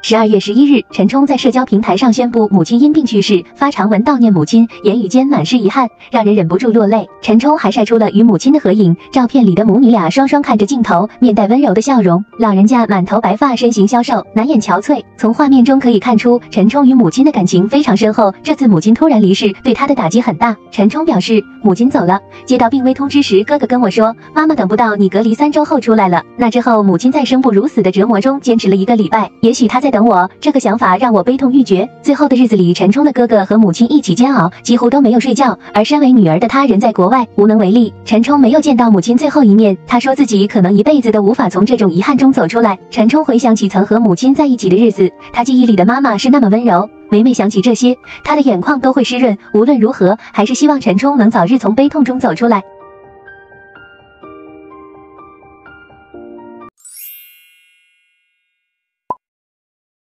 12月11日，陈冲在社交平台上宣布母亲因病去世，发长文悼念母亲，言语间满是遗憾，让人忍不住落泪。陈冲还晒出了与母亲的合影，照片里的母女俩双双看着镜头，面带温柔的笑容。老人家满头白发，身形消瘦，难掩憔悴。从画面中可以看出，陈冲与母亲的感情非常深厚。这次母亲突然离世，对他的打击很大。陈冲表示，母亲走了，接到病危通知时，哥哥跟我说，妈妈等不到你，隔离3周后出来了。那之后，母亲在生不如死的折磨中坚持了1个礼拜，也许她在等我。这个想法让我悲痛欲绝。最后的日子里，陈冲的哥哥和母亲一起煎熬，几乎都没有睡觉。而身为女儿的他人在国外，无能为力。陈冲没有见到母亲最后一面，他说自己可能一辈子都无法从这种遗憾中走出来。陈冲回想起曾和母亲在一起的日子，他记忆里的妈妈是那么温柔。每每想起这些，他的眼眶都会湿润。无论如何，还是希望陈冲能早日从悲痛中走出来。